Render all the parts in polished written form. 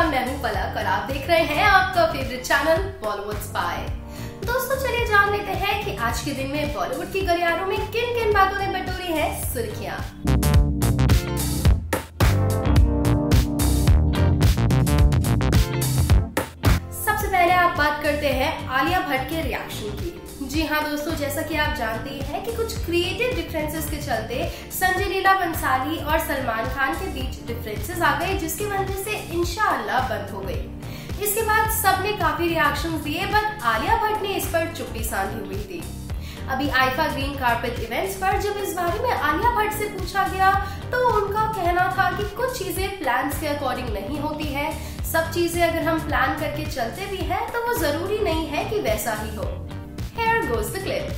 नमस्कार, मैं हूँ पलक और आप देख रहे हैं आपका फेवरेट चैनल बॉलीवुड स्पाई। दोस्तों चलिए जान लेते हैं कि आज के दिन में बॉलीवुड की गलियारों में किन किन बातों ने बटोरी है सुर्खियां। सबसे पहले आप बात करते हैं आलिया भट्ट के रिएक्शन की। जी हाँ दोस्तों, जैसा कि आप जानते हैं कि कुछ क्रिएटिव डिफरेंसेस के चलते संजय लीला बंसाली और सलमान खान के बीच डिफरेंसेस आ गए, जिसकी वजह से इंशाअल्लाह बंद हो गई। इसके बाद सबने काफी रिएक्शंस दिए, बट आलिया भट्ट ने इस पर चुप्पी साधी हुई थी। अभी आईफा ग्रीन कारपेट इवेंट्स पर जब इस बारे में आलिया भट्ट से पूछा गया तो उनका कहना था कि कुछ चीजें प्लान्स के अकॉर्डिंग नहीं होती है। सब चीजें अगर हम प्लान करके चलते भी हैं तो वो जरूरी नहीं है कि वैसा ही हो। Here goes the clip.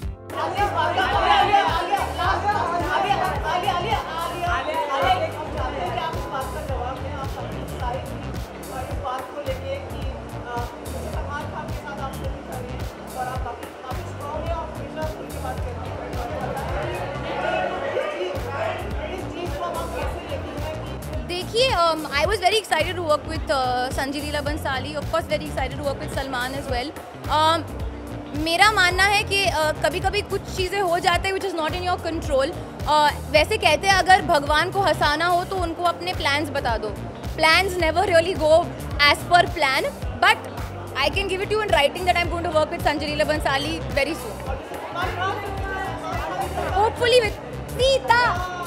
देखिए, I was very excited to work with Sanjay Leela Bhansali. Of course, very excited to work with Salman as well. मेरा मानना है कि कभी कभी कुछ चीज़ें हो जाते हैं which is not in your control. वैसे कहते हैं अगर भगवान को हंसाना हो तो उनको अपने प्लान्स बता दो। Plans never really go as per plan, but I can give it you in writing that I am going to work with Sanjay Leela Bhansali very soon, hopefully with Sita.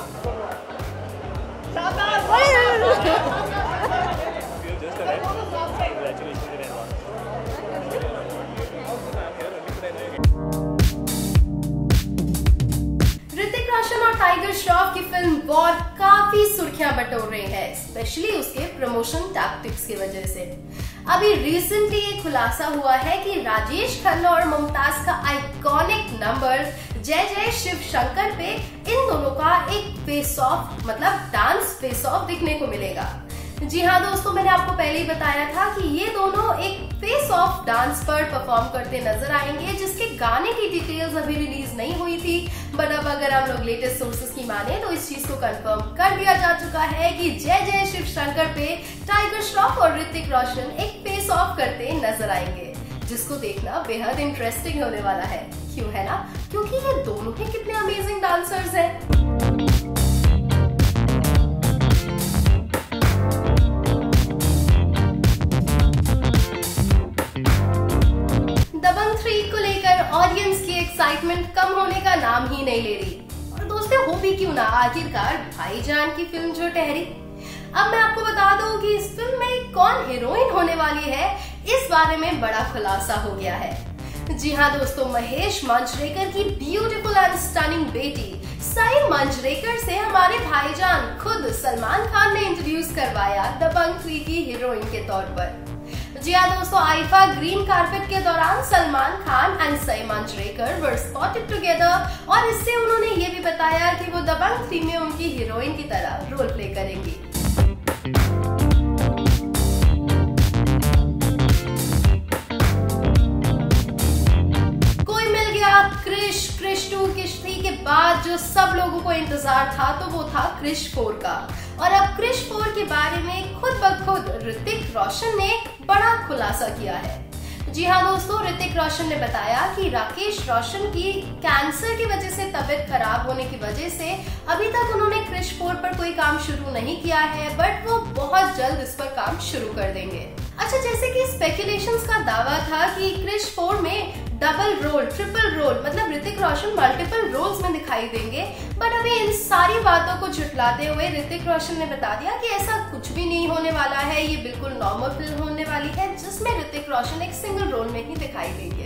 Hrithik Roshan और टाइगर श्रॉफ की फिल्म वॉर काफी सुर्खियां बटोर रही है, स्पेशली उसके प्रमोशन टैक्टिक्स की वजह से। अभी रिसेंटली ये खुलासा हुआ है कि राजेश खन्ना और मुमताज का आइकॉनिक नंबर जय जय शिव शंकर पे इन दोनों का एक फेस ऑफ मतलब डांस फेस ऑफ दिखने को मिलेगा। जी हाँ दोस्तों, मैंने आपको पहले ही बताया था कि ये दोनों एक फेस ऑफ डांस पर परफॉर्म करते नजर आएंगे, जिसके गाने की डिटेल्स अभी रिलीज नहीं हुई थी, बट अब अगर हम लोग लेटेस्ट सोर्सेस की माने तो इस चीज को कंफर्म कर दिया जा चुका है कि जय जय शिव शंकर पे टाइगर श्रॉफ और ऋतिक रोशन एक फेस ऑफ करते नजर आएंगे, जिसको देखना बेहद इंटरेस्टिंग होने वाला है। क्यों है ना, क्योंकि ये दोनों ही कितने अमेजिंग डांसर्स हैं। दबंग 3 को लेकर ऑडियंस की एक्साइटमेंट कम होने का नाम ही नहीं ले रही, और दोस्तों हो भी क्यों ना, आखिरकार भाईजान की फिल्म जो ठहरी। अब मैं आपको बता दूं कि इस फिल्म में कौन हीरोइन होने वाली है, इस बारे में बड़ा खुलासा हो गया है। जी हाँ दोस्तों, महेश मांजरेकर की ब्यूटीफुल एंड स्टनिंग बेटी साई मांजरेकर से हमारे भाईजान खुद सलमान खान ने इंट्रोड्यूस करवाया दबंग 3 की हीरोइन के तौर पर। जी हाँ दोस्तों, आईफा ग्रीन कारपेट के दौरान Salman Khan and Sai Manjrekar were spotted together, और इससे उन्होंने ये भी बताया कि वो दबंग 3 में उनकी हीरोइन की तरह रोल प्ले करेंगी। क्रिश 2 किश 3 के बाद जो सब लोगों को इंतजार था तो वो था क्रिश 4 का, और अब क्रिश 4 के बारे में खुद ब खुद ऋतिक रोशन ने बड़ा खुलासा किया है। जी हाँ दोस्तों, ऋतिक रोशन ने बताया कि राकेश रोशन की कैंसर की वजह से तबीयत खराब होने की वजह से अभी तक उन्होंने क्रिश 4 पर कोई काम शुरू नहीं किया है, बट वो बहुत जल्द इस पर काम शुरू कर देंगे। अच्छा, जैसे कि स्पेकुलेशंस का दावा था कि क्रिश 4 में डबल रोल, ट्रिपल रोल, मतलब ऋतिक रोशन मल्टीपल रोल्स में दिखाई देंगे, बट अभी इन सारी बातों को झुठलाते हुए ऋतिक रोशन ने बता दिया कि ऐसा कुछ भी नहीं होने वाला है। ये बिल्कुल नॉर्मल फिल्म होने वाली है, जिसमें ऋतिक रोशन एक सिंगल रोल में ही दिखाई देंगे।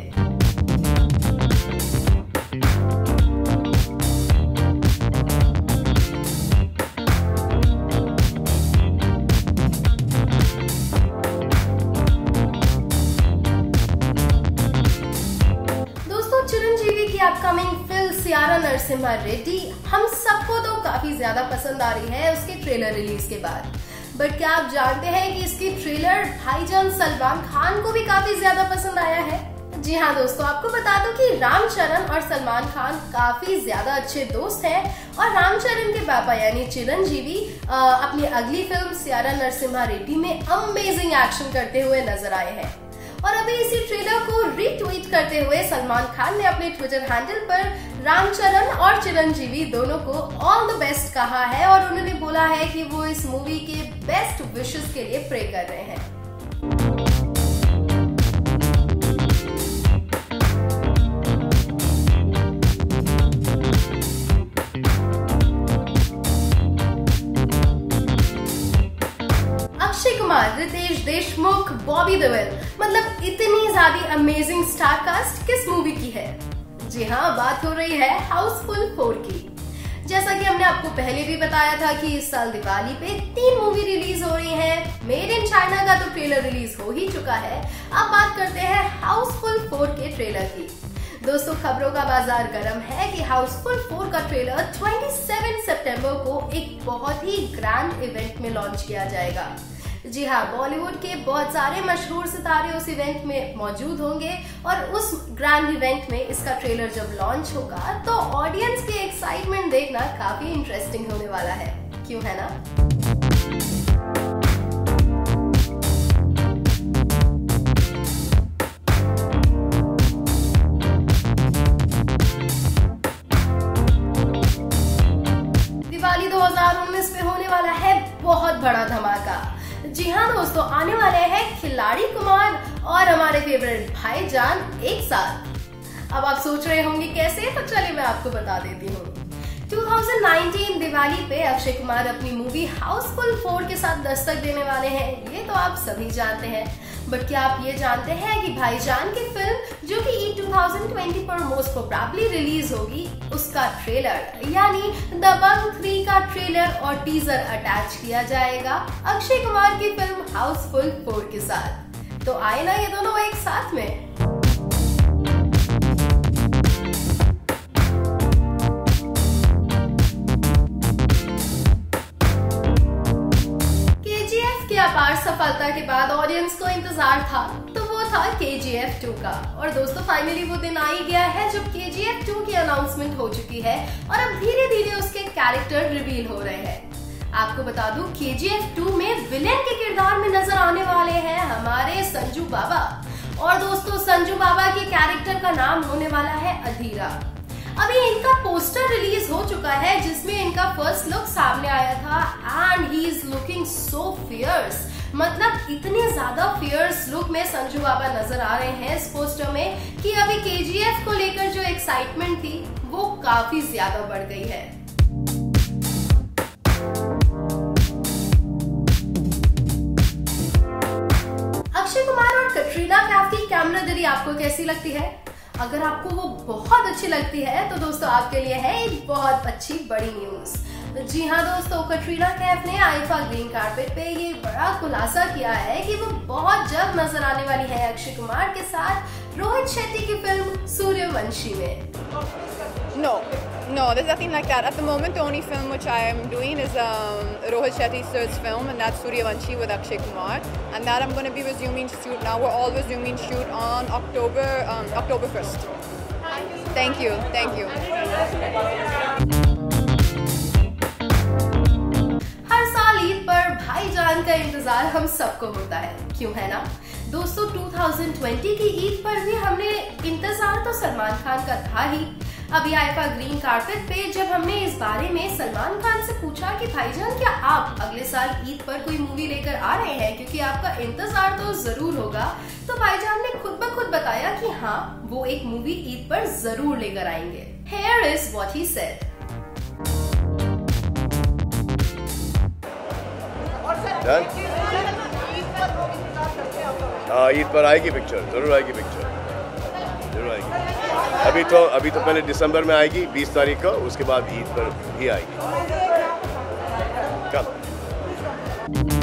अपकमिंग फिल्म सियारा नरसिम्हा रेड्डी हम सबको तो काफी ज्यादा पसंद आ रही है उसके ट्रेलर रिलीज के बाद, बट क्या आप जानते हैं कि इसकी ट्रेलर भाईजान सलमान खान को भी काफी ज्यादा पसंद आया है। जी हाँ दोस्तों, आपको बता दूं कि रामचरण और सलमान खान काफी ज्यादा अच्छे दोस्त हैं और रामचरण के पापा यानी चिरंजीवी अपनी अगली फिल्म सियारा नरसिम्हा रेड्डी में अमेजिंग एक्शन करते हुए नजर आए हैं। और अभी इसी ट्रेलर को रीट्वीट करते हुए सलमान खान ने अपने ट्विटर हैंडल पर रामचरण और चिरंजीवी दोनों को ऑल द बेस्ट कहा है और उन्होंने बोला है कि वो इस मूवी के बेस्ट विशेस के लिए प्रे कर रहे हैं। अक्षय कुमार, रितेश देशमुख, बॉबी देओल, मतलब इतनी ज्यादा अमेजिंग स्टार कास्ट किस मूवी की है? जी हाँ, बात हो रही है हाउसफुल 4 की। जैसा कि हमने आपको पहले भी बताया था कि इस साल दिवाली पे 3 मूवी रिलीज हो रही हैं। मेड इन चाइना का तो ट्रेलर रिलीज हो ही चुका है। अब बात करते हैं हाउसफुल 4 के ट्रेलर की। दोस्तों, खबरों का बाजार गर्म है कि हाउसफुल 4 का ट्रेलर 27 सितंबर को एक बहुत ही ग्रैंड इवेंट में लॉन्च किया जाएगा। जी हाँ, बॉलीवुड के बहुत सारे मशहूर सितारे उस इवेंट में मौजूद होंगे और उस ग्रैंड इवेंट में इसका ट्रेलर जब लॉन्च होगा तो ऑडियंस की एक्साइटमेंट देखना काफी इंटरेस्टिंग होने वाला है, क्यों है ना? दिवाली 2019 में होने वाला है बहुत बड़ा धमाका। जी हाँ दोस्तों, आने वाले हैं खिलाड़ी कुमार और हमारे फेवरेट भाईजान एक साथ। अब आप सोच रहे होंगे कैसे, तो चलिए मैं आपको बता देती हूँ। 2019 दिवाली पे अक्षय कुमार अपनी मूवी हाउसफुल 4 के साथ दस्तक देने वाले हैं, ये तो आप सभी जानते हैं। बट क्या आप ये जानते हैं कि भाईजान की फिल्म जो कि ईद 2020 पर मोस्ट प्रोबेबली रिलीज होगी, उसका ट्रेलर यानी दबंग 3 का ट्रेलर और टीजर अटैच किया जाएगा अक्षय कुमार की फिल्म हाउसफुल 4 के साथ। तो आए ना ये दोनों एक साथ में। अपार सफलता के बाद ऑडियंस को इंतजार था, तो वो था KGF 2 का। और दोस्तों, फाइनली वो दिन आ ही गया है जब KGF 2 की अनाउंसमेंट हो चुकी है और अब धीरे धीरे उसके कैरेक्टर रिवील हो रहे हैं। आपको बता दूं, KGF 2 में विलेन के किरदार में नजर आने वाले हैं हमारे संजू बाबा। और दोस्तों, संजू बाबा के कैरेक्टर का नाम होने वाला है अधीरा। अभी इनका पोस्टर रिलीज हो चुका है जिसमें इनका फर्स्ट लुक सामने आया था and he is looking so fierce. मतलब इतने ज्यादा फियर्स लुक में संजू बाबा नजर आ रहे हैं इस पोस्टर में कि अभी KGF को लेकर जो एक्साइटमेंट थी वो काफी ज्यादा बढ़ गई है। अक्षय कुमार और कटरीना कैफ की कैमरागरी आपको कैसी लगती है? अगर आपको वो बहुत अच्छी लगती है तो दोस्तों आपके लिए है एक बहुत अच्छी बड़ी न्यूज। जी हाँ दोस्तों, कटरीना कैफ ने आईफा ग्रीन कार्पेट पे ये बड़ा खुलासा किया है कि वो बहुत जल्द नजर आने वाली है अक्षय कुमार के साथ रोहित शेट्टी की फिल्म सूर्यवंशी में। No, there's nothing like that. At the moment, the only film which I am doing is Rohit Shetty's third film, and that's Suryavanshi with Akshay Kumar. And that I'm going to be resuming shoot now. We're all resuming shoot on October 1st. Thank you. हर साल ईद पर भाईजान का इंतजार हम सबको होता है, क्यों है ना? दोस्तों, 2020 की ईद पर भी हमने इंतजार तो सलमान खान का था ही। अभी आईफा ग्रीन कार्पेट पे जब हमने इस बारे में सलमान खान से पूछा कि भाईजान क्या आप अगले साल ईद पर कोई मूवी लेकर आ रहे हैं, क्योंकि आपका इंतजार तो जरूर होगा, तो भाईजान ने खुद ब खुद बताया कि हाँ, वो एक मूवी ईद पर जरूर लेकर आएंगे। Here is what he said. Eid पर आएगी पिक्चर, जरूर आएगी पिक्चर, जरूर आएगी। अभी तो पहले दिसंबर में आएगी 20 तारीख को, उसके बाद ईद पर ही आएगी। कब?